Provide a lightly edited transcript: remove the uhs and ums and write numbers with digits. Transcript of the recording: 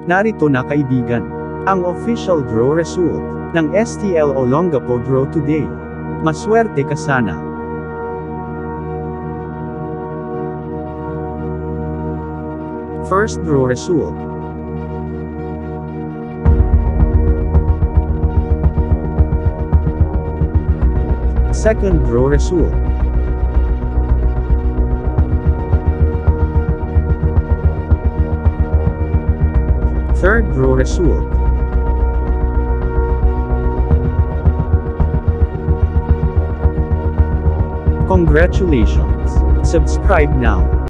Narito na kaibigan, ang official draw result ng STL Olongapo draw today. Maswerte ka sana. First draw result. Second draw result. Third draw result. Congratulations! Subscribe now.